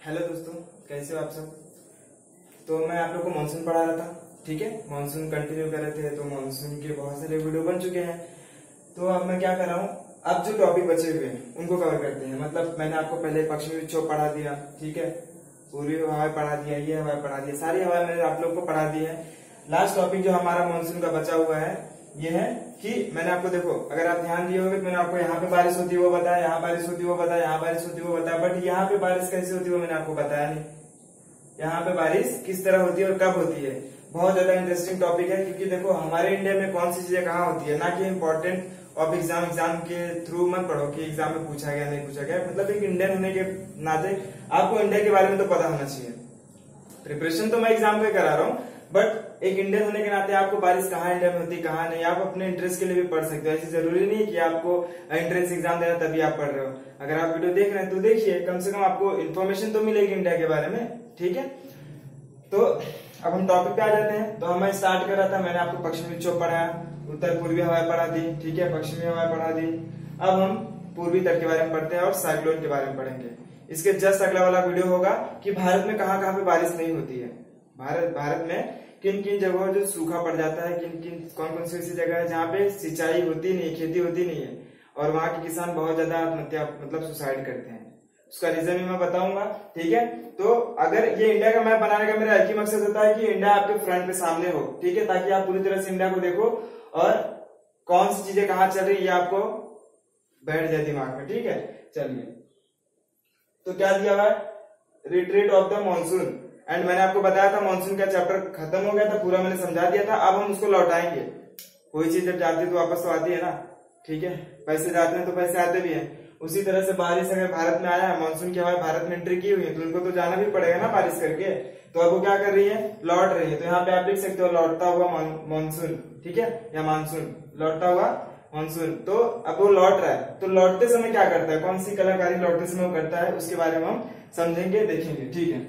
Hello दोस्तों, कैसे हो आप सब। तो मैं आप लोग को मानसून पढ़ा रहा था, ठीक है। मानसून कंटिन्यू कर रहे थे, तो मानसून के बहुत सारे वीडियो बन चुके हैं। तो अब मैं क्या कर रहा हूँ, अब जो टॉपिक बचे हुए हैं उनको कवर करते हैं। मतलब मैंने आपको पहले पश्चिमी विक्षोभ पढ़ा दिया, ठीक है, पूर्वी हवाएं पढ़ा दिया, ये हवाएं पढ़ा दिया, सारी हवाएं मैंने आप लोग को पढ़ा दी है। लास्ट टॉपिक जो हमारा मानसून का बचा हुआ है ये है कि मैंने आपको, देखो अगर आप ध्यान दिए होंगे तो मैंने आपको यहाँ पे बारिश होती है वो बताया, यहाँ बारिश होती है वो बताया, यहाँ बारिश होती है वो बताया, बट यहाँ पे बारिश कैसे होती है वो मैंने आपको बताया नहीं। यहाँ पे बारिश किस तरह होती है और कब होती है, बहुत ज्यादा इंटरेस्टिंग टॉपिक है। क्योंकि देखो हमारे इंडिया में कौन सी चीजें कहाँ होती है, ना कि इम्पोर्टेंट ऑफ एग्जाम के थ्रू मत पढ़ो कि एग्जाम में पूछा गया नहीं पूछा गया। मतलब एक इंडियन होने के नाते आपको इंडिया के बारे में तो पता होना चाहिए। प्रिपरेशन तो मैं एग्जाम पे करा रहा हूँ, बट एक इंडियन होने के नाते आपको बारिश कहाँ इंडिया में होती है कहाँ नहीं, आप अपने इंटरेस्ट के लिए भी पढ़ सकते हो। ऐसी जरूरी नहीं है कि आपको एंट्रेंस एग्जाम देना तभी आप पढ़ रहे हो। अगर आप वीडियो देख रहे हैं तो देखिए, कम से कम आपको इन्फॉर्मेशन तो मिलेगी इंडिया के बारे में, ठीक है। तो अब हम टॉपिक पे आ जाते हैं। तो मैं स्टार्ट कर रहा था, मैंने आपको पश्चिमी विक्षोभ पढ़ाया, उत्तर पूर्वी हवाएं पढ़ा दी, ठीक है, पश्चिमी हवाएं पढ़ा दी। अब हम पूर्वी तट के बारे में पढ़ते हैं और साइक्लोन के बारे में पढ़ेंगे। इसके जस्ट अगला वाला वीडियो होगा कि भारत में कहाँ कहाँ पे बारिश नहीं होती है, भारत में किन किन जगहों जो सूखा पड़ जाता है, कौन कौन सी ऐसी जगह है जहाँ पे सिंचाई होती नहीं, खेती होती नहीं है, और वहाँ के किसान बहुत ज्यादा आत्महत्या मतलब सुसाइड करते हैं। उसका रीजन भी मैं बताऊंगा, ठीक है। तो अगर ये इंडिया का मैप बनाने का मेरा एक ही मकसद होता है कि इंडिया आपके फ्रंट पे सामने हो, ठीक है, ताकि आप पूरी तरह से इंडिया को देखो और कौन सी चीजें कहाँ चल रही है आपको बैठ जाए दिमाग में, ठीक है। चलिए, तो क्या दिया हुआ है, retreat of the monsoon. And मैंने आपको बताया था मानसून का चैप्टर खत्म हो गया था, पूरा मैंने समझा दिया था। अब हम उसको लौटाएंगे। कोई चीज जब जाती है तो वापस तो आती है ना, ठीक है। पैसे जाते हैं तो पैसे आते भी हैं। उसी तरह से बारिश अगर भारत में आया है, मानसून की हवाएं भारत में एंट्री की हुई है, तो उनको तो जाना भी पड़ेगा ना बारिश करके। तो अब वो क्या कर रही है, लौट रही है। तो यहाँ पे आप लिख सकते हो लौटता हुआ मानसून, ठीक है, या मानसून, लौटता हुआ मानसून। तो अब वो लौट रहा है, तो लौटते समय क्या करता है, कौन सी कलाकारी लौटते समय वो करता है, उसके बारे में हम समझेंगे, देखेंगे, ठीक है।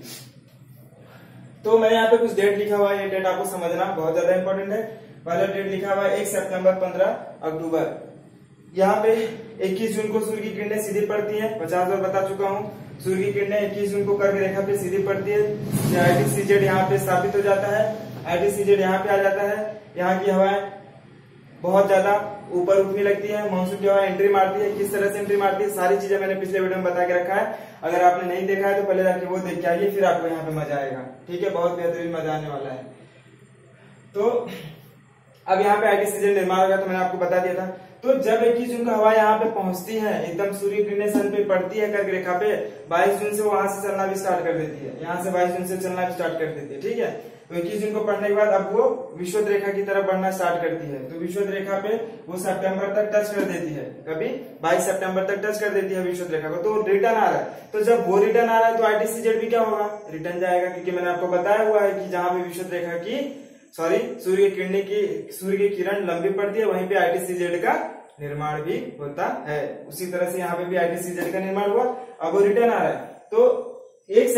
तो मैंने यहाँ पे कुछ डेट लिखा हुआ है, ये डेट आपको समझना बहुत ज्यादा इंपॉर्टेंट है। पहला डेट लिखा हुआ है 1 सितंबर 15 अक्टूबर। यहाँ पे 21 जून को सूर्य की किरणें सीधी पड़ती है, 50 बार बता चुका हूँ। सूर्य की किरणें 21 जून को कर्क रेखा पे सीधी पड़ती है। ITCZ यहाँ पे स्थापित हो जाता है, ITCZ यहाँ पे आ जाता है। यहाँ की हवाएं बहुत ज्यादा ऊपर उठने लगती है, मानसून की हवा एंट्री मारती है। किस तरह से एंट्री मारती है सारी चीजें मैंने पिछले वीडियो में बता के रखा है। अगर आपने नहीं देखा है तो पहले जाके वो देख के आइए, फिर आपको यहाँ पे मजा आएगा, ठीक है, बहुत बेहतरीन मजा आने वाला है। तो अब यहाँ पे ITCZ निर्माण होगा, तो मैंने आपको बता दिया था। तो जब 21 जून को हवा यहाँ पे पहुंचती है, एकदम सूर्य किरणें सन पे पड़ती है कर्क रेखा पे, 22 जून से वहां से चलना भी स्टार्ट कर देती है, यहाँ से 22 जून से चलना भी स्टार्ट कर देती है, ठीक है। तो 21 जून को पढ़ने के बाद अब वो विषुवत रेखा की तरफ बढ़ना स्टार्ट करती है। तो विषुवत रेखा पे वो सितंबर तक टच कर देती है, कभी 22 सितंबर तक टच कर देती है विषुवत रेखा को। तो रिटर्न आ रहा है, तो जब वो रिटर्न आ रहा है तो ITCZ भी क्या होगा, रिटर्न जाएगा। क्योंकि मैंने आपको बताया हुआ है कि जहां पे विषुवत रेखा की सूर्य की किरण लंबी पड़ती है, वहीं पे ITCZ का निर्माण भी होता है। उसी तरह से यहाँ पे भी ITCZ का निर्माण हुआ, अब वो रिटर्न आ रहा है। तो 1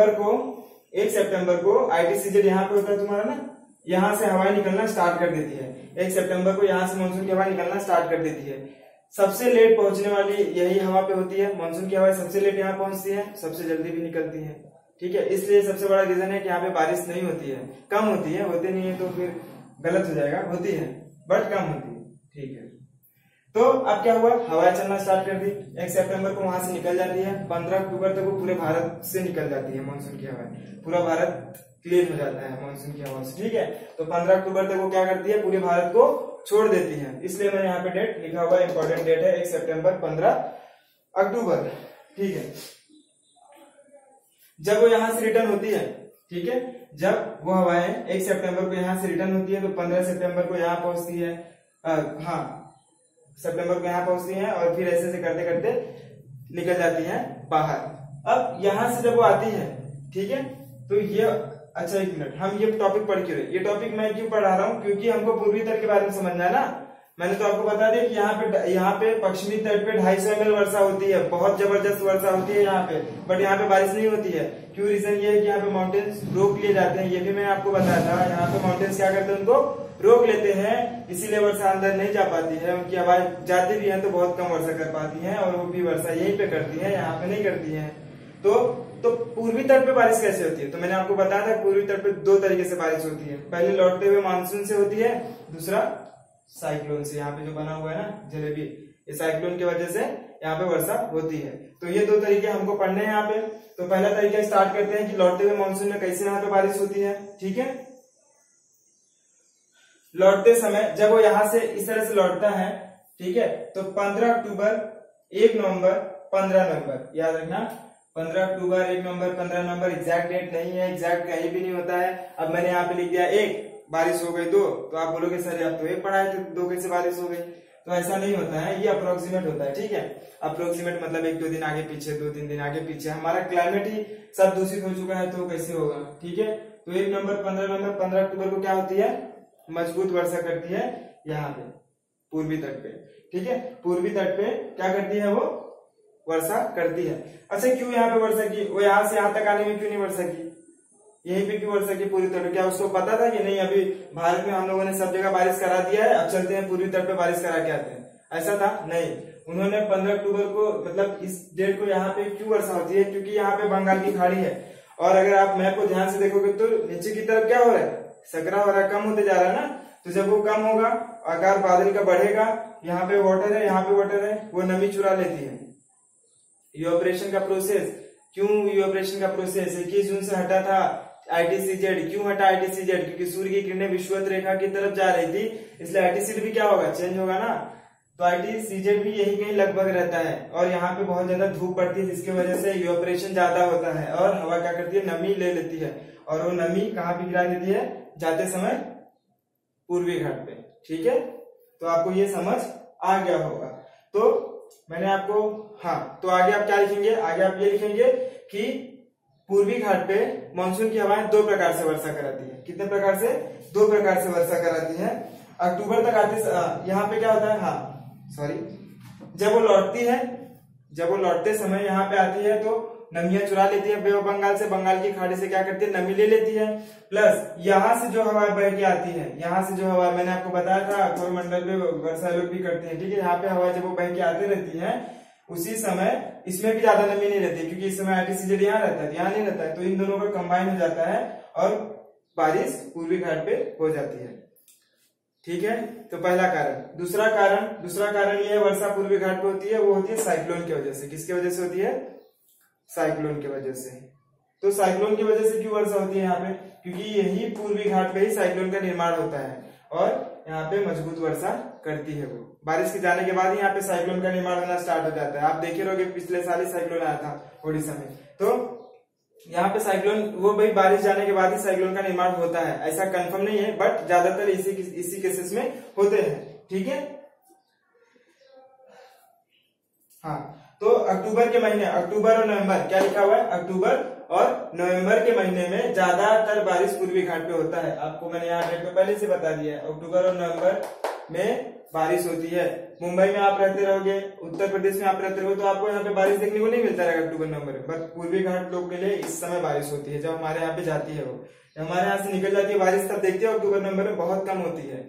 सितंबर को ITCZ यहाँ पे होता है तुम्हारा ना, यहाँ से हवाएं निकलना स्टार्ट कर देती है। 1 सितंबर को यहाँ से मानसून की हवा निकलना स्टार्ट कर देती है। सबसे लेट पहुंचने वाली यही हवा पे होती है, मानसून की हवाएं सबसे लेट यहाँ पहुंचती है, सबसे जल्दी भी निकलती है, ठीक है। इसलिए सबसे बड़ा रीजन है कि यहाँ पे बारिश नहीं होती है, कम होती है, होती नहीं है तो फिर गलत हो जाएगा, होती है बट कम होती है, ठीक है। तो अब क्या हुआ, हवाएं चलना स्टार्ट कर दी। 1 सितंबर को वहां से निकल जाती है, 15 अक्टूबर तक वो पूरे भारत से निकल जाती है मानसून की हवाएं, पूरा भारत क्लीन हो जाता है मानसून की हवा से, ठीक है। तो 15 अक्टूबर तक वो क्या करती है, पूरे भारत को छोड़ देती है। इसलिए मैंने यहाँ पे डेट लिखा हुआ, इंपॉर्टेंट डेट है 1 सितंबर 15 अक्टूबर, ठीक है। जब वो यहाँ से रिटर्न होती है, ठीक है, जब वो हवाएं 1 सितंबर को यहाँ से रिटर्न होती है तो 15 सितंबर को यहाँ पहुंचती है, सितंबर को यहाँ पहुंचती हैं और फिर ऐसे करते करते निकल जाती हैं बाहर। अब यहाँ से जब वो आती है, ठीक है, तो ये अच्छा एक मिनट, हम ये टॉपिक पढ़ क्यों रहे, ये टॉपिक मैं क्यों पढ़ा रहा हूँ, क्योंकि हमको पूर्वी तट के बारे में समझना है ना। मैंने तो आपको बता दिया कि यहाँ पे पश्चिमी तट पे 250 ml वर्षा होती है, बहुत जबरदस्त वर्षा होती है यहाँ पे, बट यहाँ पे बारिश नहीं होती है। क्यों, रीजन ये है कि यहाँ पे माउंटेन्स रोक लिए जाते हैं, ये भी मैंने आपको बताया था। यहाँ पे माउंटेन्स क्या करते हैं, उनको रोक लेते हैं, इसीलिए वर्षा अंदर नहीं जा पाती है। उनकी हवाएं जाती भी है तो बहुत कम वर्षा कर पाती है, और वो भी वर्षा यहीं पे करती है, यहाँ पे नहीं करती है। तो पूर्वी तट पे बारिश कैसे होती है? तो मैंने आपको बताया था पूर्वी तट पे दो तरीके से बारिश होती है। पहले लौटते हुए मानसून से होती है, दूसरा साइक्लोन से। यहाँ पे जो बना हुआ है ना जलेबी, ये साइक्लोन की वजह से यहाँ पे वर्षा होती है। तो ये दो तरीके हमको पढ़ने हैं यहाँ पे। तो पहला तरीका स्टार्ट करते हैं कि लौटते हुए मानसून में कैसे यहाँ पे बारिश होती है। ठीक है, लौटते समय जब वो यहाँ से इस तरह से लौटता है, ठीक है, तो 15 अक्टूबर, 1 नवंबर, 15 नवंबर, याद रखना 15 अक्टूबर, 1 नवंबर, 15 नवंबर। एग्जैक्ट डेट नहीं है, एग्जैक्ट कहीं भी नहीं होता है। अब मैंने यहाँ पे लिख दिया 1, बारिश हो गई 2, तो आप बोलोगे सर आप तो 1 पढ़ाए थे, 2 कैसे बारिश हो गई? तो ऐसा नहीं होता है, ये अप्रोक्सीमेट होता है। ठीक है, अप्रोक्सीमेट मतलब 1-2 दिन आगे पीछे, 2-3 दिन आगे पीछे। हमारा क्लाइमेट ही सब दूषित हो चुका है, तो कैसे होगा? ठीक है, तो 1 नवंबर, 15 नवंबर, 15 अक्टूबर को क्या होती है? मजबूत वर्षा करती है यहाँ पे पूर्वी तट पे। ठीक है, पूर्वी तट पे क्या करती है? वो वर्षा करती है। अच्छा, क्यों यहाँ पे वर्षा की? वो यहाँ से यहाँ तक आने में क्यों नहीं वर्षा की? यहीं पे क्यों वर्षा की पूर्वी तट पे? क्या उसको पता था कि नहीं अभी भारत में हम लोगों ने सब जगह बारिश करा दिया है, अब चलते हैं पूर्वी तट पे बारिश करा के आते हैं? ऐसा था नहीं। उन्होंने 15 अक्टूबर को, मतलब इस डेट को यहाँ पे क्यों वर्षा होती है? क्योंकि यहाँ पे बंगाल की खाड़ी है, और अगर आप मैप को ध्यान से देखोगे तो नीचे की तरफ क्या हो रहा है? सकरा हो रहा है, कम होते जा रहा है ना। तो जब वो कम होगा, आकार बादल का बढ़ेगा, यहाँ पे वाटर है, यहाँ पे वाटर है, वो नमी चुरा लेती है। इवेपोरेशन का प्रोसेस, क्यों इवेपोरेशन का प्रोसेस? 21 जून से हटा था आईटीसीजेड। क्यों हटा आईटीसीजेड? क्योंकि सूर्य की किरणें विषुवत रेखा की तरफ जा रही थी, इसलिए आईटीसीजेड भी क्या होगा? चेंज होगा ना। तो आईटीसीजेड भी यही कहीं लगभग रहता है, और यहाँ पे बहुत ज्यादा धूप पड़ती है, जिसकी वजह से इवेपोरेशन ज्यादा होता है, और हवा क्या करती है? नमी ले लेती है, और वो नमी कहाँ पे गिरा देती है? जाते समय पूर्वी घाट पे। ठीक है, तो आपको ये समझ आ गया होगा। तो मैंने आपको, हाँ, तो आगे आप क्या लिखेंगे? आगे आप ये लिखेंगे कि पूर्वी घाट पे मानसून की हवाएं 2 प्रकार से वर्षा कराती है। कितने प्रकार से? 2 प्रकार से वर्षा कराती है। अक्टूबर तक आते, यहाँ पे क्या होता है, हाँ सॉरी, जब वो लौटती है, जब वो लौटते समय यहाँ पे आती है तो नमियां चुरा लेती है बे ऑफ बंगाल से, बंगाल की खाड़ी से क्या करती है? नमी ले लेती है। प्लस यहाँ से जो हवा बह के आती है, यहाँ से जो हवा, मैंने आपको बताया था कोरमंडल में वर्षा लोग भी करते हैं। ठीक है, यहाँ पे हवा जब वो बह के आती रहती है, उसी समय इसमें भी ज्यादा नमी नहीं रहती, क्योंकि इस समय आईटीसीजेड यहाँ रहता है, यहाँ नहीं रहता है, तो इन दोनों का कंबाइन हो जाता है और बारिश पूर्वी घाट पे हो जाती है। ठीक है, तो पहला कारण। दूसरा कारण ये है वर्षा पूर्वी घाट पे होती है, वो होती है साइक्लोन की वजह से। किसकी वजह से होती है? साइक्लोन की वजह से। तो साइक्लोन की वजह से क्यों वर्षा होती है यहाँ पे? क्योंकि यही पूर्वी घाट पे ही साइक्लोन का निर्माण होता है, और यहाँ पे मजबूत वर्षा करती है। वो बारिश के जाने के बाद ही यहाँ पे साइक्लोन का निर्माण होना स्टार्ट हो जाता है। आप देखे रहोगे पिछले साल ही साइक्लोन आया था ओडिशा में, तो यहाँ पे साइक्लोन, वो भाई बारिश जाने के बाद ही साइक्लोन का निर्माण होता है, ऐसा कंफर्म नहीं है, बट ज्यादातर इसी केसेस में होते हैं। ठीक है, हाँ, तो अक्टूबर के महीने, अक्टूबर और नवंबर, क्या लिखा हुआ है? अक्टूबर और नवंबर के महीने में ज्यादातर बारिश पूर्वी घाट पे होता है। आपको मैंने यहाँ डेट में पहले से बता दिया है, अक्टूबर और नवंबर में बारिश होती है। मुंबई में आप रहते रहोगे, उत्तर प्रदेश में आप रहते रहोगे, तो आपको यहाँ पे बारिश देखने को नहीं मिलता रहेगा अक्टूबर नवंबर में, बट पूर्वी घाट लोग के लिए इस समय बारिश होती है, जब हमारे यहाँ पे जाती है। वो हमारे यहाँ से निकल जाती है बारिश, तब देखते हो अक्टूबर नवंबर में बहुत कम होती है,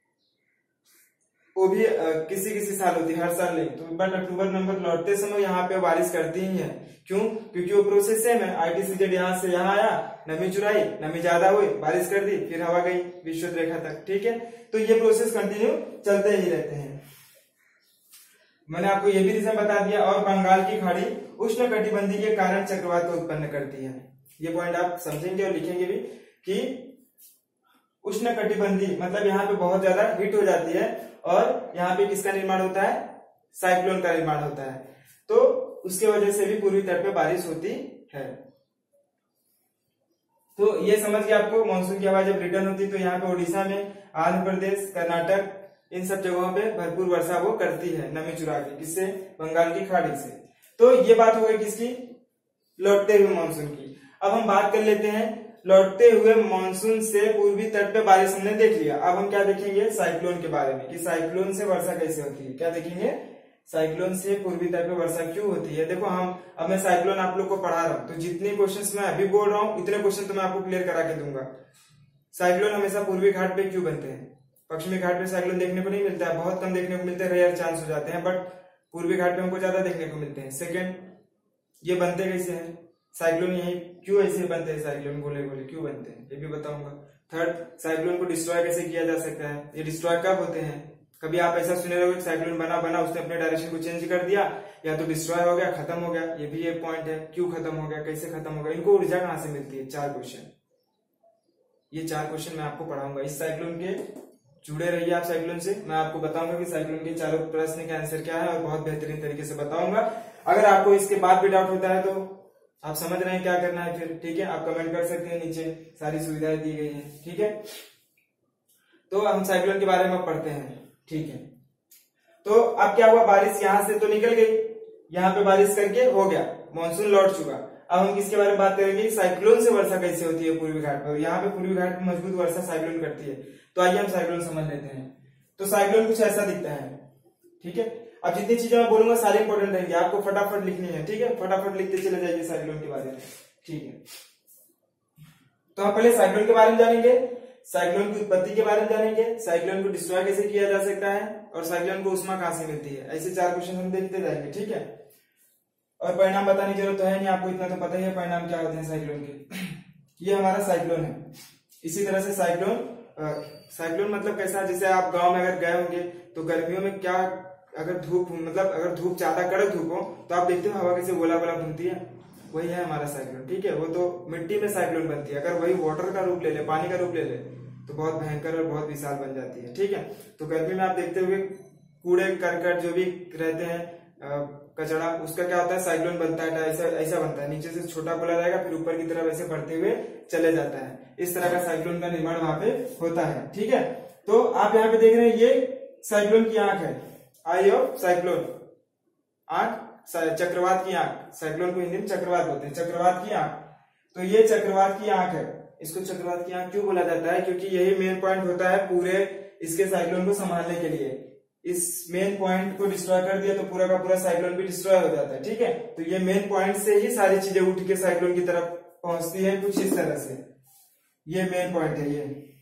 वो भी किसी किसी साल होती है, हर साल नहीं। तो बट अक्टूबर नवंबर लौटते समय यहाँ पे बारिश करती ही है। क्यों? क्योंकि वो प्रोसेस सेम है, आईटीसीजेड यहाँ से यहाँ आया, नमी चुराई, नमी ज्यादा हुई, बारिश कर दी, फिर हवा गई विषुवत रेखा तक। ठीक है, तो ये प्रोसेस कंटिन्यू चलते ही रहते हैं। मैंने आपको ये भी रीजन बता दिया। और बंगाल की खाड़ी उष्ण कटिबंधी के कारण चक्रवात को उत्पन्न करती है। ये पॉइंट आप समझेंगे और लिखेंगे भी कि उष्ण कटिबंधी मतलब यहाँ पे बहुत ज्यादा हीट हो जाती है, और यहाँ पे किसका निर्माण होता है? साइक्लोन का निर्माण होता है। तो उसके वजह से भी पूर्वी तट पे बारिश होती है। तो ये समझ के आपको मानसून की हवा जब रिटर्न होती है, तो यहाँ पे उड़ीसा में, आंध्र प्रदेश, कर्नाटक, इन सब जगहों पे भरपूर वर्षा वो करती है, नमी चुरा के। किससे? बंगाल की खाड़ी से। तो ये बात हो गई किसकी? लौटते हुए मानसून की। अब हम बात कर लेते हैं लौटते हुए मानसून से पूर्वी तट पे बारिश हमने देख लिया। अब हम क्या देखेंगे? साइक्लोन के बारे में, कि साइक्लोन से वर्षा कैसे होती है। क्या देखेंगे? साइक्लोन से पूर्वी तट पे वर्षा क्यों होती है। देखो अब मैं साइक्लोन आप लोग को पढ़ा रहा हूँ, तो जितने क्वेश्चंस मैं अभी बोल रहा हूँ उतने क्वेश्चन तो मैं आपको क्लियर करा के दूंगा। साइक्लोन हमेशा पूर्वी घाट पे क्यों बनते हैं? पश्चिमी घाट पे साइक्लोन देखने को नहीं मिलता है, बहुत कम देखने को मिलते हैं, रेयर चांस हो जाते हैं, बट पूर्वी घाट पे हमको ज्यादा देखने को मिलते हैं। सेकेंड, ये बनते कैसे हैं साइक्लोन, यही क्यों ऐसे बनते हैं साइक्लोन, गोले गोले क्यों बनते हैं ये भी बताऊंगा। थर्ड, साइक्लोन को डिस्ट्रॉय कैसे किया जा सकता है, ये डिस्ट्रॉय कब होते हैं। कभी आप ऐसा सुने रहोगे साइक्लोन बना उसने अपने डायरेक्शन को चेंज कर दिया, या तो डिस्ट्रॉय हो गया, खत्म हो गया, ये भी एक पॉइंट है। क्यों खत्म हो गया, कैसे खत्म हो गया, इनको ऊर्जा कहां से मिलती है, 4 क्वेश्चन, ये 4 क्वेश्चन मैं आपको पढ़ाऊंगा इस साइक्लोन के। जुड़े रहिए आप साइक्लोन से, मैं आपको बताऊंगा कि साइक्लोन के चारों प्रश्न का आंसर क्या है और बहुत बेहतरीन तरीके से बताऊंगा। अगर आपको इसके बाद भी डाउट होता है तो आप समझ रहे हैं क्या करना है फिर, ठीक है, आप कमेंट कर सकते हैं, नीचे सारी सुविधाएं दी गई है, ठीक है। तो हम साइक्लोन के बारे में पढ़ते हैं, ठीक है। तो अब क्या हुआ, बारिश यहां से तो निकल गई, यहाँ पे बारिश करके हो गया, मानसून लौट चुका। अब हम किसके बारे में बात करेंगे, साइक्लोन से वर्षा कैसे होती है पूर्वी घाट पर। यहाँ पे पूर्वी घाट में मजबूत वर्षा साइक्लोन करती है। तो आइए हम साइक्लोन समझ लेते हैं। तो साइक्लोन कुछ ऐसा दिखता है, ठीक है। अब जितनी चीजें मैं बोलूंगा सारी इंपॉर्टेंट रहेंगी, आपको फटाफट लिखनी है, ठीक है, फटाफट लिखते चले जाइए साइक्लोन के बारे में, ठीक है। तो हम पहले साइक्लोन के बारे में जानेंगे, साइक्लोन की उत्पत्ति के बारे में जानेंगे, साइक्लोन को डिस्ट्रॉय कैसे किया जा सकता है, और साइक्लोन को उष्मा कहां से मिलती है। ऐसे 4 क्वेश्चन हम देखते जाएंगे, ठीक है। और परिणाम बताने की जरूरत तो है नहीं, आपको इतना तो पता ही है परिणाम क्या होते हैं साइक्लोन के। ये हमारा साइक्लोन है। इसी तरह से साइक्लोन मतलब कैसा, जैसे आप गांव में अगर गए होंगे तो गर्मियों में क्या, अगर धूप ज्यादा कड़क धूप हो तो आप देखते हो हवा कैसे गोला गोला घूमती है, वही है हमारा साइक्लोन, ठीक है। वो तो मिट्टी में साइक्लोन बनती है, अगर वही वाटर का रूप ले ले, पानी का रूप ले ले तो बहुत भयंकर और बहुत विशाल बन जाती है, ठीक है। तो गर्मी में आप देखते हुए कूड़े करकट जो भी रहते हैं कचरा, उसका क्या होता है, साइक्लोन बनता है, ऐसा बनता है, नीचे से छोटा गोला रहेगा, फिर ऊपर की तरफ ऐसे बढ़ते हुए चले जाता है। इस तरह का साइक्लोन का निर्माण वहां पे होता है, ठीक है। तो आप यहाँ पे देख रहे हैं, ये साइक्लोन की आंख है, आई ऑफ साइक्लोन, आंख, चक्रवात की आंख, साइक्लोन को हिंदी में चक्रवात बोलते हैं, चक्रवात की आंख। तो ये चक्रवात की आंख है। इसको चक्रवात की आंख क्यों बोला जाता है, क्योंकि यही मेन पॉइंट होता है पूरे इसके साइक्लोन को संभालने के लिए। इस मेन पॉइंट को डिस्ट्रॉय कर दिया तो पूरा का पूरा साइक्लोन भी डिस्ट्रॉय हो जाता है, ठीक है। तो ये मेन पॉइंट से ही सारी चीजें उठ के साइक्लोन की तरफ पहुंचती है, कुछ इस तरह से। ये मेन पॉइंट है,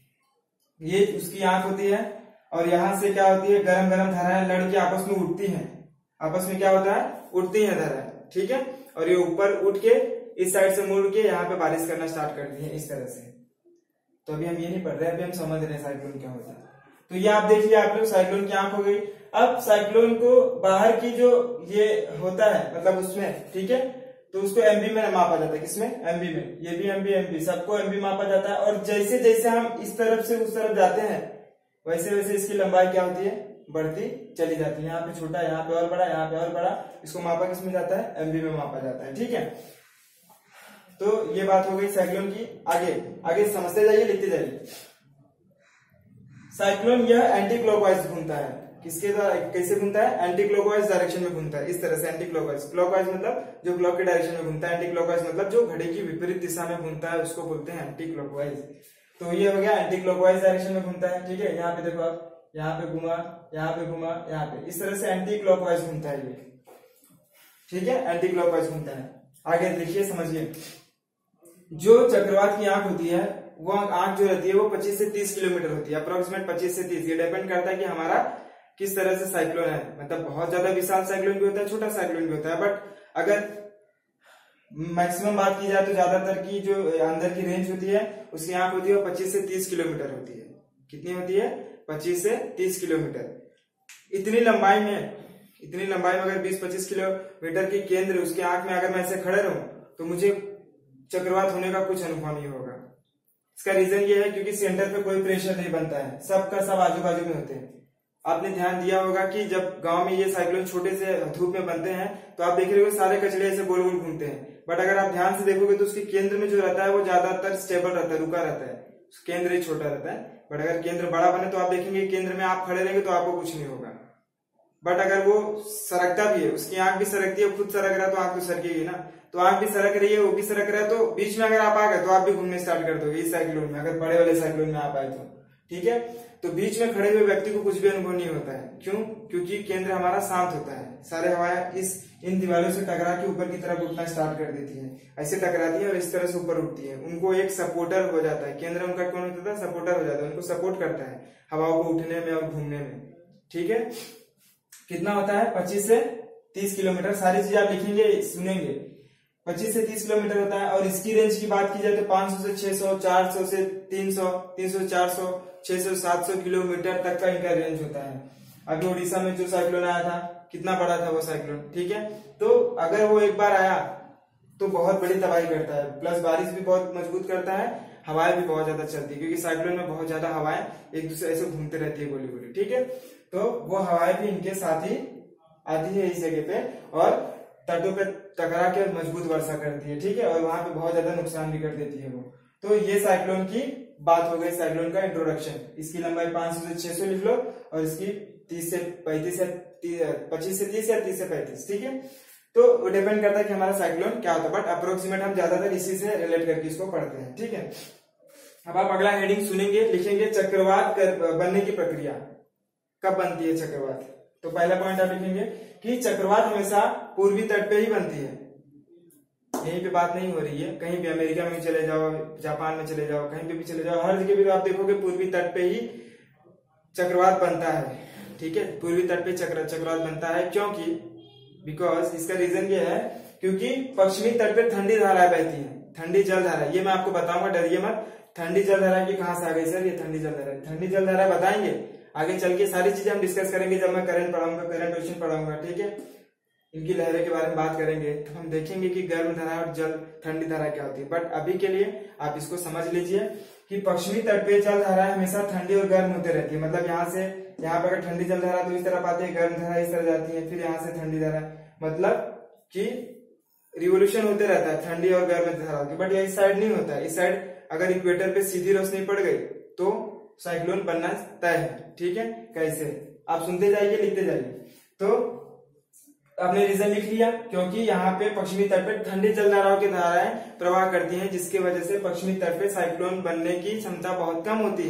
ये उसकी आंख होती है। और यहां से क्या होती है, गरम गरम धाराएं लड़ के आपस में उठती हैं, आपस में क्या होता है, उठती हैं धाराएं, ठीक है। और ये ऊपर उठ के इस साइड से मुड़ के यहाँ पे बारिश करना स्टार्ट करती है, इस तरह से। तो अभी हम ये नहीं पढ़ रहे, अभी हम समझ रहे हैं साइक्लोन क्या होता है। तो ये आप देखिए, आप लोग साइक्लोन की आंख हो गई। अब साइक्लोन को बाहर की जो ये होता है, मतलब उसमें, ठीक है, तो उसको एमबी में मापा जाता है, किसमें, एमबी में। ये भी एमबी, सबको एमबी मापा जाता है। और जैसे जैसे हम इस तरफ से उस तरफ जाते हैं, वैसे वैसे इसकी लंबाई क्या होती है, बढ़ती चली जाती है। यहाँ पे छोटा, यहाँ पे और बड़ा, यहाँ पे और बड़ा। इसको मापा किसमें जाता है, एमबी में मापा जाता है, ठीक है। तो ये बात हो गई साइक्लोन की। आगे समझते जाइए, लिखते जाइए। साइक्लोन यह एंटी क्लॉकवाइज घूमता है, किसके द्वारा, कैसे घूमता है, एंटी क्लॉकवाइज डायरेक्शन में घूमता है, इस तरह से। एंटी क्लॉकवाइज, क्लॉकवाइज मतलब जो क्लॉक के डायरेक्शन में घूमता है, एंटी क्लॉकवाइज मतलब जो घड़ी की विपरीत दिशा में घूमता है, उसको बोलते हैं एंटी क्लॉकवाइज। तो ये हो गया एंटी क्लॉकवाइज डायरेक्शन में घूमता है, ठीक है। यहाँ पे देखो आप, यहाँ पे घुमा, यहाँ पे घुमा, यहाँ पे, इस तरह से एंटी क्लॉकवाइज घूमता है ये, ठीक है, एंटी क्लॉकवाइज घूमता है। आगे देखिए, समझिए। जो चक्रवात की आंख होती है, वो आंख जो रहती है वो 25 से 30 किलोमीटर होती है, अप्रोक्सीमेट 25 से 30। ये डिपेंड करता है कि हमारा किस तरह से साइक्लोन है, मतलब बहुत ज्यादा विशाल साइक्लोन भी होता है, छोटा साइक्लोन भी होता है। बट अगर मैक्सिमम बात की जाए तो ज्यादातर की जो अंदर की रेंज होती है, उसकी आंख होती है वो 25 से 30 किलोमीटर होती है। कितनी होती है, 25 से 30 किलोमीटर। इतनी लंबाई में अगर 20-25 किलोमीटर की केंद्र उसकी आंख में अगर मैं ऐसे खड़े रहूं तो मुझे चक्रवात होने का कुछ अनुभव नहीं होगा। इसका रीजन ये है क्योंकि सेंटर पे कोई प्रेशर नहीं बनता है, सबका सब आजू बाजू में होते हैं। आपने ध्यान दिया होगा कि जब गांव में ये साइक्लोन छोटे से धूप में बनते हैं तो आप देख रहे हो सारे कचड़े ऐसे गोल गोल घूमते हैं। बट अगर आप ध्यान से देखोगे तो उसके केंद्र में जो रहता है वो ज्यादातर स्टेबल रहता है, रुका रहता है, केंद्र ही छोटा रहता है। बट अगर केंद्र बड़ा बने तो आप देखेंगे केंद्र में आप खड़े रहेंगे तो आपको कुछ नहीं होगा। बट अगर वो सरकता भी है, उसकी आंख भी सरकती है, खुद सरक रहा है तो आंख तो सरकेगी ना। तो आंख भी सरक रही है, वो भी सरक रहा है, तो बीच में अगर आप आ गए तो आप भी घूमने स्टार्ट कर दोगे इस साइक्लोन में, अगर बड़े वाले साइक्लोन में आप आए तो, ठीक है। तो बीच में खड़े हुए व्यक्ति को कुछ भी अनुभव नहीं होता है। क्यों? क्योंकि केंद्र हमारा शांत होता है, सारे हवाएं इन दीवारों से टकरा के ऊपर की तरफ उठना स्टार्ट कर देती है, ऐसे टकराती है और इस तरह से ऊपर उठती है। उनको एक सपोर्टर हो जाता है, केंद्र उनका कौन होता है, सपोर्टर हो जाता है, उनको सपोर्ट करता है हवाओं को उठने में और घूमने में, ठीक है। कितना होता है, 25 से 30 किलोमीटर। सारी चीज आप लिखेंगे, सुनेंगे। 25 से 30 किलोमीटर होता है। और इसकी रेंज की बात की जाए तो 500 से 600, 400 से 300, 300 400, 600 700 किलोमीटर तक का इनका रेंज होता है। अभी उड़ीसा में जो साइक्लोन आया था कितना बड़ा था वो साइक्लोन, ठीक है। तो अगर वो एक बार आया तो बहुत बड़ी तबाही करता है, प्लस बारिश भी बहुत मजबूत करता है, हवाएं भी बहुत ज्यादा चलती है, क्योंकि साइक्लोन में बहुत ज्यादा हवाएं एक दूसरे से घूमते रहती है गोली गोली, ठीक है। तो वो हवाएं भी इनके साथ ही आती है इस जगह पे और तटों पे टकरा के मजबूत वर्षा करती है, ठीक है, और वहां पे बहुत ज्यादा नुकसान भी कर देती है वो। तो ये साइक्लोन की बात हो गई, साइक्लोन का इंट्रोडक्शन। इसकी लंबाई 500 से 600 लिख लो और इसकी 30 से 35 या 25 से 30 या 30 से 35, ठीक है। तो डिपेंड करता है कि हमारा साइक्लोन क्या होता है, बट अप्रोक्सीमेट हम ज्यादातर इसी से रिलेट करके इसको पढ़ते हैं, ठीक है। अब आप अगला हेडिंग सुनेंगे, लिखेंगे चक्रवात बनने की प्रक्रिया, कब बनती है चक्रवात। तो पहला पॉइंट आप लिखेंगे कि चक्रवात हमेशा पूर्वी तट पे ही बनती है, यहीं पे बात नहीं हो रही है, कहीं भी अमेरिका में चले जाओ, जापान में चले जाओ, कहीं पे भी चले जाओ, हर जगह भी आप देखोगे पूर्वी तट पे ही चक्रवात बनता है, ठीक है। पूर्वी तट पे चक्रवात बनता है, क्योंकि बिकॉज इसका रीजन ये है क्योंकि पश्चिमी तट पे ठंडी धाराएं बहती हैं, ठंडी जल धारा, ये मैं आपको बताऊंगा, डरिए मत। ठंडी जल धारा की कहां से आ गई सर, ये ठंडी जल धारा, ठंडी जल धारा बताएंगे आगे चल के, सारी चीजें हम डिस्कस करेंगे जब मैं करंट पढ़ाऊंगा, करंट क्वेश्चन पढ़ाऊंगा, ठीक है। इनकी लहरें के बारे में बात करेंगे तो हम देखेंगे कि गर्म धारा और जल ठंडी धारा क्या होती है। बट अभी के लिए आप इसको समझ लीजिए कि पश्चिमी तट पे जल धाराएं हमेशा ठंडी और गर्म होते रहती है, मतलब यहाँ से यहाँ पे अगर ठंडी जल धारा तो इस तरफ आती है, गर्म धारा इस तरह जाती है, फिर यहाँ से ठंडी धारा, मतलब कि रिवोल्यूशन होते रहता है, ठंडी और गर्म धारा होती है। बट ये इस साइड नहीं होता है, इस साइड अगर इक्वेटर पे सीधी रोशनी पड़ गई तो साइक्लोन बनना तय है, ठीक है। कैसे, आप सुनते जाइए, लिखते जाइए। तो आपने रीजन लिख लिया, क्योंकि यहाँ पे पश्चिमी तट पे ठंडी जल धाराओं की धाराएं प्रवाह करती हैं, जिसकी वजह से पश्चिमी तट पे साइक्लोन बनने की क्षमता बहुत कम होती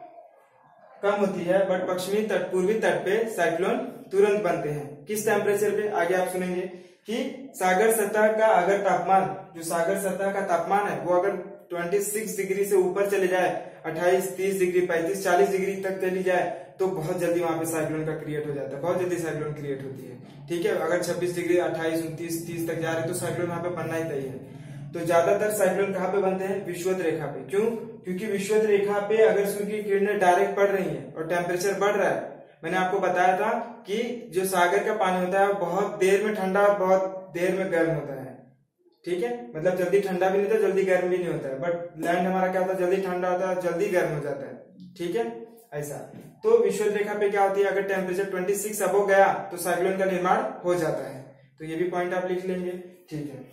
है, बट पश्चिमी तट, पूर्वी तट पे साइक्लोन तुरंत बनते हैं। किस टेम्परेचर पे, आगे आप सुनेंगे कि सागर सतह का अगर तापमान, जो सागर सतह का तापमान है वो अगर 26 डिग्री से ऊपर चले जाए, 28, 30 डिग्री, 35, 40 डिग्री तक चली जाए, तो बहुत जल्दी वहां पे साइक्लोन का क्रिएट हो जाता है, बहुत जल्दी साइक्लोन क्रिएट होती है, ठीक है। अगर 26 डिग्री, 28, 29, 30 तक जा रहे हैं तो साइक्लोन वहां पे बनना ही तय है। तो ज्यादातर साइक्लोन कहाँ पे बनते हैं, विषुवत रेखा पे। क्यों, क्योंकि विषुवत रेखा पे अगर सूर्य की किरणें डायरेक्ट पड़ रही है और टेम्परेचर बढ़ रहा है, मैंने आपको बताया था कि जो सागर का पानी होता है बहुत देर में ठंडा और बहुत देर में गर्म होता है, ठीक है। मतलब जल्दी ठंडा भी नहीं होता, जल्दी गर्म भी नहीं होता है, बट लैंड हमारा क्या होता है, जल्दी ठंडा होता है, जल्दी गर्म हो जाता है, ठीक है, ऐसा। तो विषुवत रेखा पे क्या होती है, अगर टेम्परेचर 26 अबव गया तो साइक्लोन का निर्माण हो जाता है। तो ये भी पॉइंट आप लिख लेंगे, ठीक है।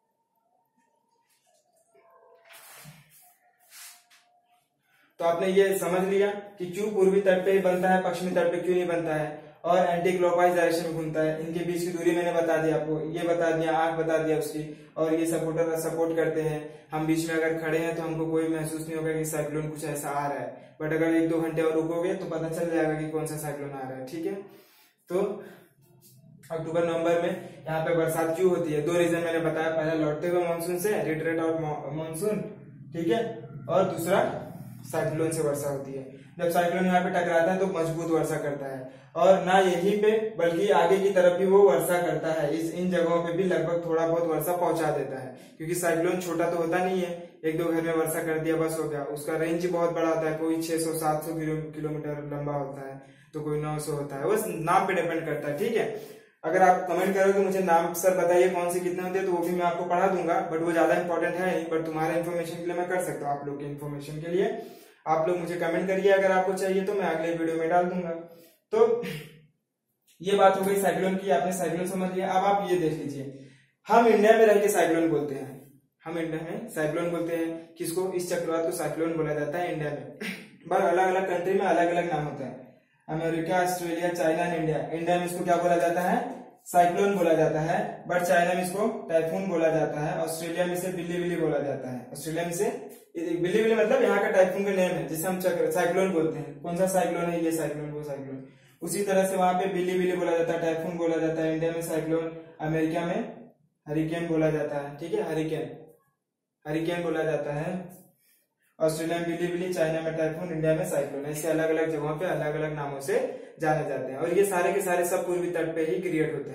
तो आपने ये समझ लिया कि क्यों पूर्वी तट पे ही बनता है, पश्चिमी तट पे क्यों नहीं बनता है, और एंटी क्लॉकवाइज डायरेक्शन में घूमता है। इनके बीच की दूरी मैंने बता दिया आपको, ये बता दिया, आंख बता दिया उसकी, और ये सपोर्टर सपोर्ट करते हैं। हम बीच में अगर खड़े हैं तो हमको कोई महसूस नहीं होगा कि साइक्लोन कुछ ऐसा आ रहा है, बट अगर 1-2 घंटे और रुकोगे तो पता चल जाएगा कि कौन सा साइक्लोन आ रहा है, ठीक है। तो अक्टूबर नवंबर में यहाँ पे बरसात क्यों होती है, 2 रीजन मैंने बताया, पहला लौटते हुए मानसून से, रिट्रेट आउट मानसून, ठीक है, और दूसरा साइक्लोन से वर्षा होती है। जब साइक्लोन यहाँ पे टकराता है तो मजबूत वर्षा करता है, और ना यहीं पे बल्कि आगे की तरफ भी वो वर्षा करता है, इन जगहों पे भी लगभग थोड़ा बहुत वर्षा पहुंचा देता है, क्योंकि साइक्लोन छोटा तो होता नहीं है, 1-2 घर में वर्षा कर दिया बस हो गया। उसका रेंज बहुत बड़ा होता है, कोई 600-700 किलोमीटर लंबा होता है, तो कोई 900 होता है, बस नाम पे डिपेंड करता है, ठीक है। अगर आप कमेंट करोगे मुझे नाम सर बताइए कौन से कितने होते हैं, तो वो भी मैं आपको पढ़ा दूंगा, बट वो ज्यादा इंपॉर्टेंट है नहीं, बट तुम्हारे इन्फॉर्मेशन के लिए मैं कर सकता हूँ, आप लोग के इन्फॉर्मेशन के लिए। आप लोग मुझे कमेंट करिए, अगर आपको चाहिए तो मैं अगले वीडियो में डाल दूंगा। तो ये बात हो गई साइक्लोन की, आपने साइक्लोन समझ लिया। अब आप ये देख लीजिए, हम इंडिया में रह के साइक्लोन बोलते हैं, हम इंडिया में साइक्लोन बोलते हैं किसको, इस चक्रवात को साइक्लोन बोला जाता है इंडिया में। पर अलग अलग कंट्री में अलग अलग नाम होता है, America, Australia, China, India. India में इसको क्या बोला जाता है, साइक्लोन बोला जाता है, बट चाइना में इसको टाइफून बोला जाता है, ऑस्ट्रेलिया में इसे बिल्ली बिल्ली बोला जाता है, ऑस्ट्रेलिया में से बिल्ली बिल्ली मतलब यहाँ का टाइफून का नेम है जिसे हम साइक्लोन बोलते हैं। कौन सा साइक्लोन है, ये साइक्लोन, वो साइक्लोन। उसी तरह से वहां पे बिल्ली बिल्ली बोला जाता है, टाइफून बोला जाता है, इंडिया में साइक्लोन, अमेरिका में हरिकेन बोला जाता है, ठीक है, हरिकेन बोला जाता है, ऑस्ट्रेलिया में बिल्ली बिल्ली, चाइना में टाइफून, इंडिया में साइक्लोन। ऐसे अलग अलग जगहों पे अलग अलग नामों से जाने जाते हैं, और ये सारे के सारे सब पूर्वी तट पे ही क्रिएट होते हैं।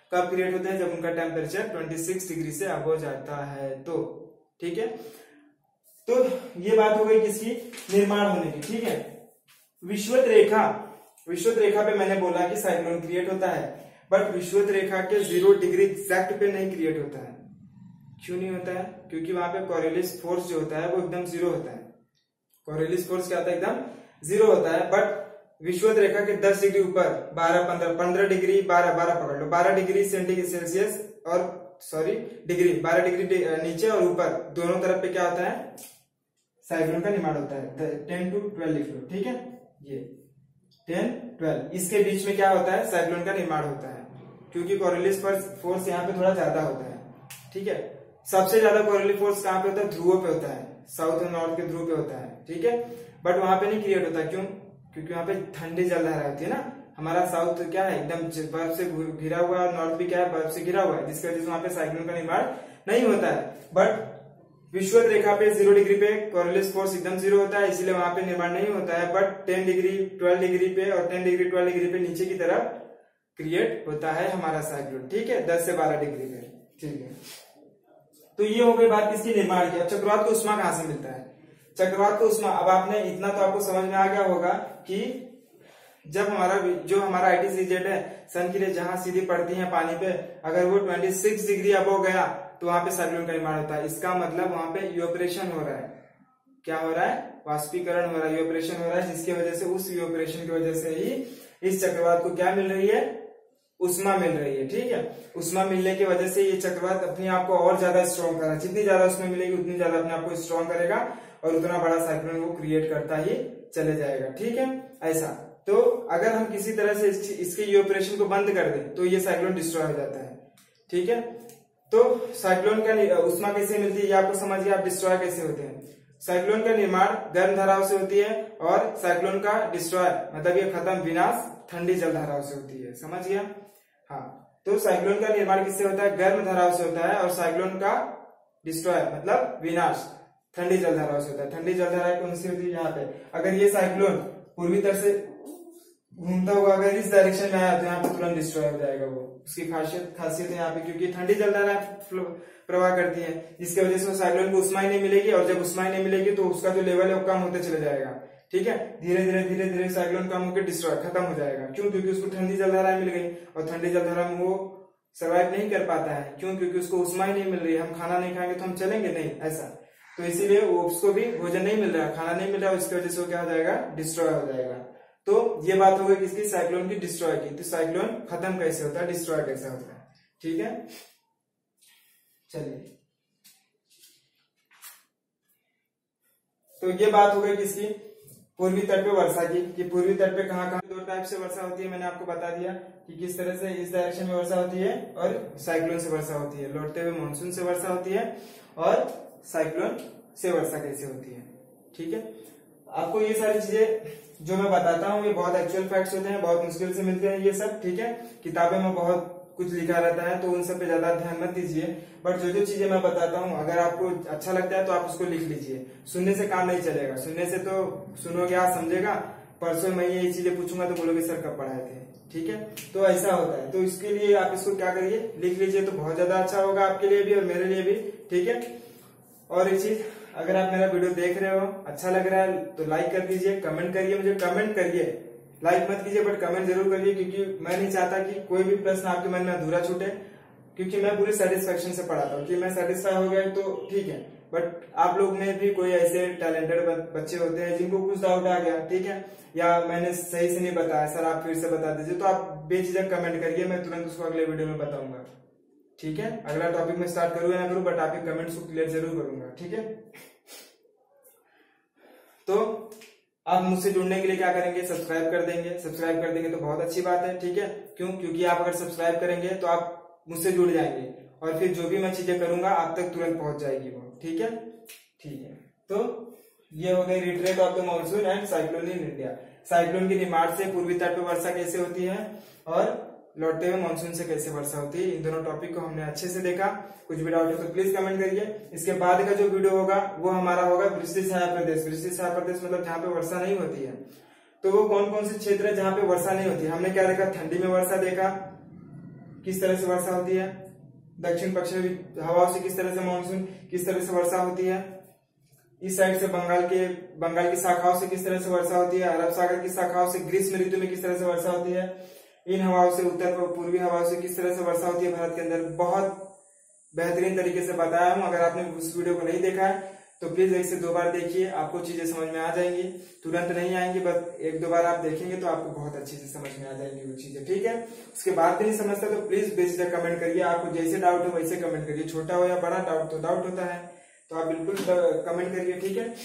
कब क्रिएट होते हैं? जब उनका टेम्परेचर 26 डिग्री से अब हो जाता है तो। ठीक है, तो ये बात हो गई किसकी? निर्माण होने की। ठीक है, विषुवत रेखा पे मैंने बोला कि साइक्लोन क्रिएट होता है, बट विषुवत रेखा के 0 डिग्री एग्जैक्ट पे नहीं क्रिएट होता है। क्यों नहीं होता है? क्योंकि वहां पे कोरियोलिस फोर्स जो होता है वो एकदम 0 होता है। कोरियोलिस फोर्स क्या होता है? एकदम 0 होता है। बट विषुवत रेखा के 10 डिग्री ऊपर 15 डिग्री 12 पकड़ लो, 12 डिग्री सेल्सियस और डिग्री 12 डिग्री नीचे और ऊपर दोनों तरफ पे क्या होता है? साइक्लोन का निर्माण होता है। 10 to 12 लिख लो। ठीक है, ये 10, 12 इसके बीच में क्या होता है? साइक्लोन का निर्माण होता है, क्योंकि कोरियोलिस फोर्स यहाँ पे थोड़ा ज्यादा होता है। ठीक है, सबसे ज्यादा कोरियोलिस फोर्स कहाँ पे होता है? ध्रुवों पे होता है, साउथ और नॉर्थ के ध्रुव पे होता है। ठीक है, बट वहां पे नहीं क्रिएट होता। क्यों? क्योंकि वहां पे ठंडी जलधारा होती है ना। हमारा साउथ क्या है? एकदम बर्फ से घिरा हुआ है, और नॉर्थ भी क्या है? बर्फ से घिरा हुआ है, जिसकी वजह से वहां पे साइक्लोन का निर्माण नहीं होता है। बट विषुवत रेखा पे 0 डिग्री पे कोरियोलिस फोर्स एकदम 0 होता है, इसलिए वहां पे निर्माण नहीं होता है। बट 10 डिग्री 12 डिग्री पे और 10 डिग्री 12 डिग्री पे नीचे की तरफ क्रिएट होता है हमारा साइक्लोन। ठीक है, 10 से 12 डिग्री पे। ठीक है, तो ये हो गई बात किसकी? निर्माण की। अब चक्रवात को उष्मा कहां से मिलता है? चक्रवात को उष्मा, अब आपने इतना तो आपको समझ में आ गया होगा कि जब हमारा ITCZ है, सन की रे जहां सीधी पड़ती है पानी पे, अगर वो 26 डिग्री अब हो गया तो वहां पे साइक्लोन का निर्माण होता है। इसका मतलब वहां पे इवेपोरेशन हो रहा है। क्या हो रहा है? वाष्पीकरण हो रहा है, इवेपोरेशन हो रहा है, जिसकी वजह से उस इवेपोरेशन की वजह से ही इस चक्रवात को क्या मिल रही है? उष्मा मिल रही है। ठीक है, उष्मा मिलने की वजह से ये चक्रवात अपने आप को और ज्यादा स्ट्रॉन्ग कर रहा है। जितनी ज्यादा उष्मा मिलेगी उतनी ज्यादा अपने आप को स्ट्रॉन्ग करेगा और उतना बड़ा साइक्लोन वो क्रिएट करता ही चले जाएगा। ठीक है, ऐसा। तो अगर हम किसी तरह से इसके इवेपोरेशन को बंद कर दें तो ये साइक्लोन डिस्ट्रॉय हो जाता है। ठीक है, तो साइक्लोन का उष्मा कैसे मिलती है ये आपको समझ गया। आप डिस्ट्रॉय कैसे होते हैं? साइक्लोन का निर्माण गर्म धाराओं से होती है, और साइक्लोन का डिस्ट्रॉय मतलब ये खत्म, विनाश ठंडी जल धाराओं से होती है। समझ गया? हाँ, तो साइक्लोन का निर्माण किससे होता है? गर्म धाराओं से होता है, और साइक्लोन का डिस्ट्रॉय मतलब विनाश ठंडी जल धाराओं से होता है। ठंडी जल धारा कौन सी होती है? यहाँ पे अगर ये साइक्लोन पूर्वी तरफ से घूमता हुआ अगर इस डायरेक्शन में आया तो यहाँ पे तुरंत डिस्ट्रॉय हो जाएगा वो। उसकी खासियत है यहाँ पे, क्योंकि ठंडी जलधारा प्रवाह करती है, जिसकी वजह से साइक्लोन को उष्मा ही नहीं मिलेगी, और जब उष्मा ही नहीं मिलेगी तो उसका जो लेवल है वो कम होते चले जाएगा। ठीक है, धीरे धीरे साइक्लोन कम होकर डिस्ट्रॉय खत्म हो जाएगा। क्यों? क्योंकि उसको ठंडी जलधारा मिल गई, और ठंडी जलधारा में वो सर्वाइव नहीं कर पाता है। क्यों? क्योंकि उसको उष्मा ही नहीं मिल रही है। हम खाना नहीं खाएंगे तो हम चलेंगे नहीं, ऐसा। तो इसीलिए उसको भी भोजन नहीं मिल रहा है, खाना नहीं मिल रहा है, उसकी वजह से वो क्या हो जाएगा? डिस्ट्रॉय हो जाएगा। तो ये बात हो गई किसकी? साइक्लोन की डिस्ट्रॉय की। तो साइक्लोन खत्म कैसे होता है, डिस्ट्रॉय कैसे होता है? ठीक है, चलिए, तो ये बात हो गई किसकी? पूर्वी तट पे वर्षा की। कि पूर्वी तट पे कहाँ कहाँ 2 टाइप से वर्षा होती है, मैंने आपको बता दिया कि किस तरह से इस डायरेक्शन में वर्षा होती है और साइक्लोन से वर्षा होती है। लौटते हुए मानसून से वर्षा होती है और साइक्लोन से वर्षा कैसे होती है। ठीक है, आपको ये सारी चीजें जो मैं बताता हूँ ये बहुत एक्चुअल फैक्ट्स होते हैं, बहुत मुश्किल से मिलते हैं ये सब। ठीक है, किताबें में बहुत कुछ लिखा रहता है तो उन सब पे ज्यादा ध्यान मत दीजिए, बट जो चीजें मैं बताता हूँ अगर आपको अच्छा लगता है तो आप उसको लिख लीजिए। सुनने से काम नहीं चलेगा, सुनने से तो सुनोगे आप समझेगा, परसों मैं ये चीजें पूछूंगा तो बोलोगे सर कब पढ़ाए थे। ठीक है, तो ऐसा होता है। तो इसके लिए आप इसको क्या करिए, लिख लीजिए तो बहुत ज्यादा अच्छा होगा आपके लिए भी और मेरे लिए भी। ठीक है, और एक चीज, अगर आप मेरा वीडियो देख रहे हो, अच्छा लग रहा है तो लाइक कर दीजिए, कमेंट करिए, मुझे कमेंट करिए, लाइक मत कीजिए बट कमेंट जरूर करिए, क्योंकि मैं नहीं चाहता कि कोई भी प्रश्न आपके मन में अधूरा छूटे, क्योंकि मैं पूरी सेटिस्फेक्शन से पढ़ाता हूँ कि मैं सेटिस्फाई हो गया तो ठीक है, बट आप लोग में भी कोई ऐसे टैलेंटेड बच्चे होते हैं जिनको कुछ डाउट आ गया, ठीक है, या मैंने सही से नहीं बताया सर आप फिर से बता दीजिए, तो आप बेझिझक कमेंट करिए, मैं तुरंत उसको अगले वीडियो में बताऊंगा। ठीक है, अगला टॉपिक में स्टार्ट करूँ या ना करूँ बट आपके कमेंट्स को क्लियर जरूर करूंगा। ठीक है, तो आप मुझसे जुड़ने के लिए क्या करेंगे, सब्सक्राइब कर देंगे। सब्सक्राइब कर देंगे तो बहुत अच्छी बात है। ठीक है, क्यों? क्योंकि आप अगर सब्सक्राइब करेंगे तो आप मुझसे जुड़ जाएंगे और फिर जो भी मैं चीजें करूंगा आप तक तुरंत पहुंच जाएगी वो। ठीक है, ठीक है, तो ये हो गई retreat of the monsoon and cyclone in India. Cyclone की निमाड़ से पूर्वी तट पर वर्षा कैसे होती है और लौटते हुए मानसून से कैसे वर्षा होती है, इन दोनों टॉपिक को हमने अच्छे से देखा। कुछ भी डाउट हो तो प्लीज कमेंट करिए। इसके बाद का जो वीडियो होगा वो हमारा होगा वृष्टि सहायक प्रदेश। वृष्टि सहायक प्रदेश मतलब जहाँ पे वर्षा नहीं होती है, तो वो कौन कौन से क्षेत्र है जहाँ पे वर्षा नहीं होती है। हमने क्या देखा, ठंडी में वर्षा देखा, किस तरह से वर्षा होती है, दक्षिण पश्चिमी हवाओं से किस तरह से मानसून किस तरह से वर्षा होती है, इस साइड से बंगाल की शाखाओं से किस तरह से वर्षा होती है, अरब सागर की शाखाओं से ग्रीष्म ऋतु में किस तरह से वर्षा होती है, इन हवाओं से उत्तर पूर्वी हवाओं से किस तरह से वर्षा होती है भारत के अंदर। बहुत बेहतरीन तरीके से बताया हूं। अगर आपने उस वीडियो को नहीं देखा है तो प्लीज एक से दो बार देखिए, आपको चीजें समझ में आ जाएंगी। तुरंत नहीं आएंगी, बस एक दो बार आप देखेंगे तो आपको बहुत अच्छे से समझ में आ जाएंगी वो चीजें, ठीक है। उसके बाद भी नहीं समझता तो प्लीज बेझिझक कमेंट करिए, आपको जैसे डाउट हो वैसे कमेंट करिए, छोटा हो या बड़ा डाउट तो डाउट होता है, तो आप बिल्कुल कमेंट करिए, ठीक है।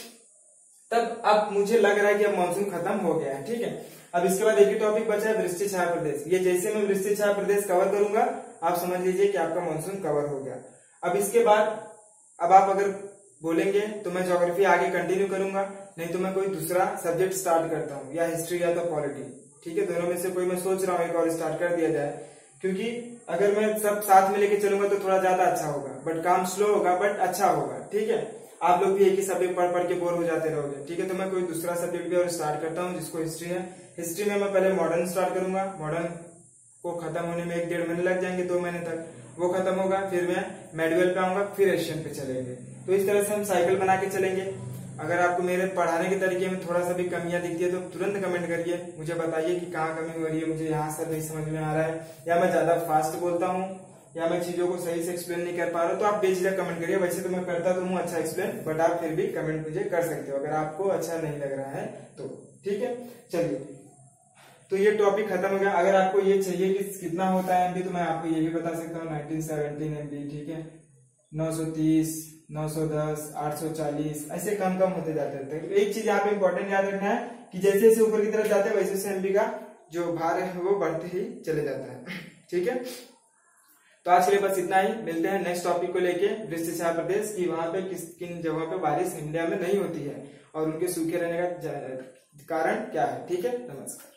तब अब मुझे लग रहा है कि अब मानसून खत्म हो गया है, ठीक है। अब इसके बाद एक ही टॉपिक बचा है, वृष्टि छाया प्रदेश। ये जैसे मैं वृष्टि छाया प्रदेश कवर करूंगा आप समझ लीजिए कि आपका मानसून कवर हो गया। अब इसके बाद अब आप अगर बोलेंगे तो मैं ज्योग्राफी आगे कंटिन्यू करूंगा, नहीं तो मैं कोई दूसरा सब्जेक्ट स्टार्ट करता हूँ, या हिस्ट्री या तो पॉलिटी, ठीक है। दोनों में से कोई मैं सोच रहा हूँ एक और स्टार्ट कर दिया जाए, क्योंकि अगर मैं सब साथ में लेके चलूंगा तो थोड़ा ज्यादा अच्छा होगा, बट काम स्लो होगा बट अच्छा होगा, ठीक है। आप लोग भी एक ही सब्जेक्ट पढ़ के बोर हो जाते रहोगे, ठीक है। तो मैं कोई दूसरा सब्जेक्ट भी और स्टार्ट करता हूँ जिसको हिस्ट्री है। हिस्ट्री में मैं पहले मॉडर्न स्टार्ट करूंगा, मॉडर्न को खत्म होने में 1-1.5 महीने लग जाएंगे, 2 महीने तक वो खत्म होगा, फिर मैं मेडिवल पे आऊंगा, फिर एशियन पे चलेंगे। तो इस तरह से हम साइकिल बना के चलेंगे। अगर आपको मेरे पढ़ाने के तरीके में थोड़ा सा भी कमियां दिखती है तो तुरंत कमेंट करिए, मुझे बताइए कि कहाँ कमी हो रही है, मुझे यहाँ सर नहीं समझ में आ रहा है, या मैं ज्यादा फास्ट बोलता हूँ, या मैं चीजों को सही से एक्सप्लेन नहीं कर पा रहा हूँ, तो आप बेझिझक कमेंट करिए। वैसे तो मैं करता तो हूँ अच्छा एक्सप्लेन, बट आप फिर भी कमेंट मुझे कर सकते हो अगर आपको अच्छा नहीं लग रहा है तो, ठीक है। चलिए, तो ये टॉपिक खत्म हो गया। अगर आपको ये चाहिए कि कितना होता है एमबी तो मैं आपको ये भी बता सकता हूँ, 1917 एमबी, ठीक है, 930, 910, 840, ऐसे कम होते जाते हैं। तो एक चीज यहाँ पे इंपॉर्टेंट याद रखना है कि जैसे जैसे ऊपर की तरफ जाते हैं वैसे वैसे एमबी का जो भार है वो बढ़ते ही चले जाता है, ठीक है। तो आज के लिए बस इतना ही, मिलते हैं नेक्स्ट टॉपिक को लेके, वृष्टि छाया प्रदेश की वहां पे किन जगहों पे बारिश इंडिया में नहीं होती है और उनके सूखे रहने का कारण क्या है, ठीक है। नमस्कार।